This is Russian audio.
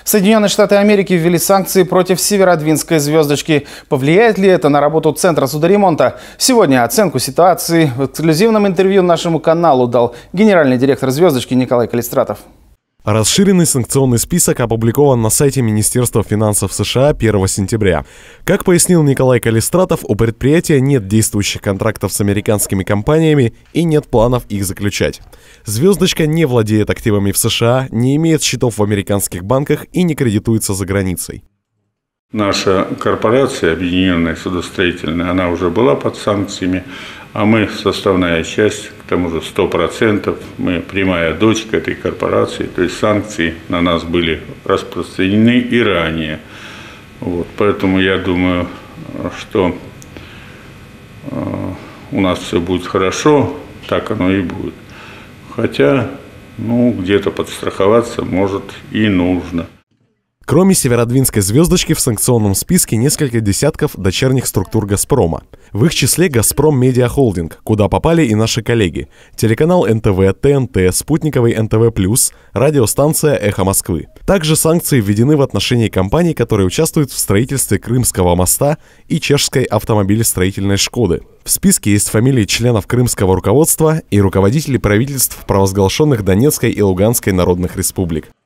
Соединенные Штаты Америки ввели санкции против северодвинской звездочки. Повлияет ли это на работу Центра судоремонта? Сегодня оценку ситуации в эксклюзивном интервью нашему каналу дал генеральный директор звездочки Николай Калистратов. Расширенный санкционный список опубликован на сайте Министерства финансов США 1 сентября. Как пояснил Николай Калистратов, у предприятия нет действующих контрактов с американскими компаниями и нет планов их заключать. Звездочка не владеет активами в США, не имеет счетов в американских банках и не кредитуется за границей. Наша корпорация, Объединенная судостроительная, она уже была под санкциями, а мы составная часть, к тому же 100%, мы прямая дочка этой корпорации, то есть санкции на нас были распространены и ранее. Поэтому я думаю, что у нас все будет хорошо, так оно и будет. Хотя, где-то подстраховаться может и нужно. Кроме северодвинской звездочки в санкционном списке несколько десятков дочерних структур «Газпрома». В их числе «Газпром Медиа Холдинг», куда попали и наши коллеги. Телеканал НТВ, ТНТ, спутниковый НТВ+, радиостанция «Эхо Москвы». Также санкции введены в отношении компаний, которые участвуют в строительстве Крымского моста и чешской автомобилестроительной «Шкоды». В списке есть фамилии членов крымского руководства и руководителей правительств провозглашенных Донецкой и Луганской народных республик.